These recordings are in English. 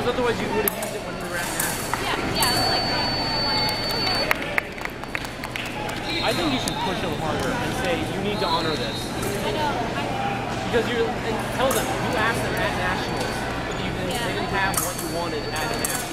Because otherwise you would have used it when you were at nationals. Yeah, like I think you should push them harder and say you need to honor this. I know. Because and tell them you asked them at nationals, but they didn't have what you wanted at a nationals.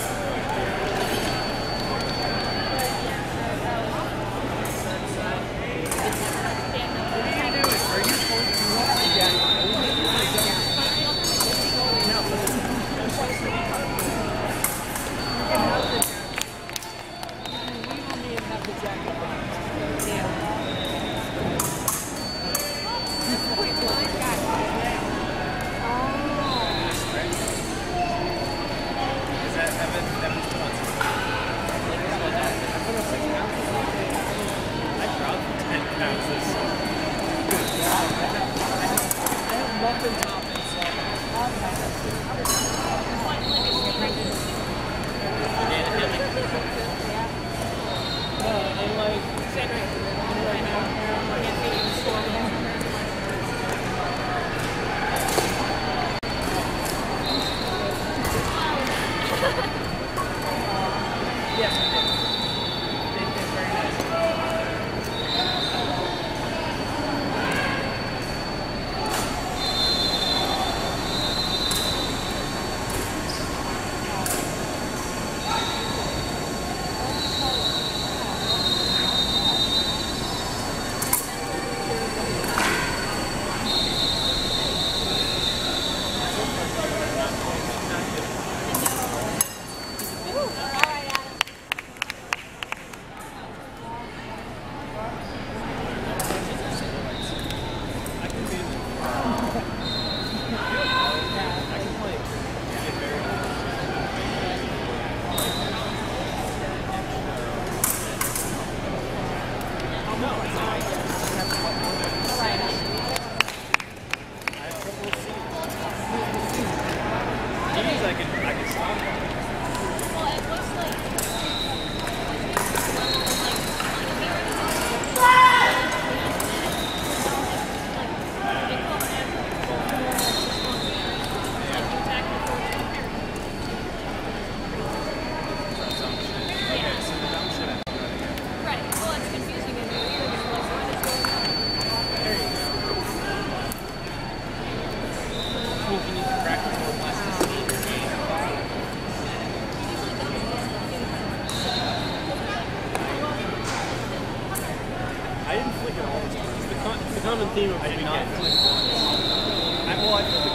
Common theme of the weekend. I feel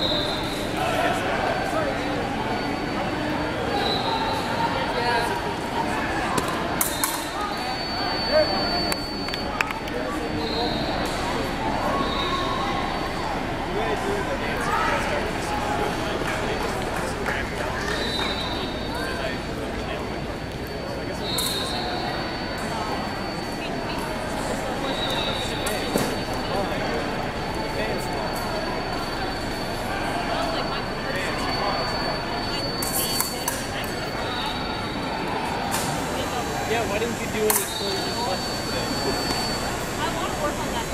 Yeah, why didn't you do any closing questions today? I want to work on that.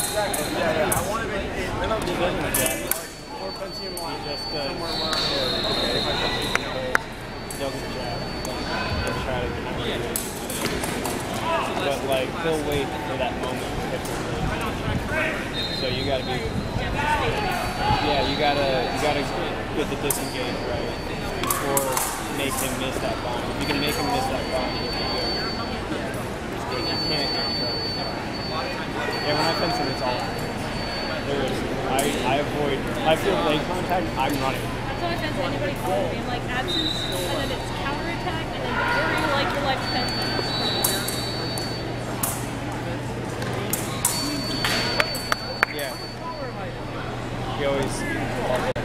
I want to make it. I don't do that. Or fencing one just somewhere where if I fence it, doesn't jab. They'll try to get it. But like they'll wait for that moment to hit the move. So you gotta be. Yeah, you gotta get the disengage right or make him miss that bomb. If you can make him miss that bomb, you'll be good. You can't get in trouble. Yeah, when I fence him, it's all. I avoid. I feel leg contact. I'm running. That's how I fence anybody calling me. I'm like absence, and then it's counterattack, and then before you like your life defense. Yeah. You always.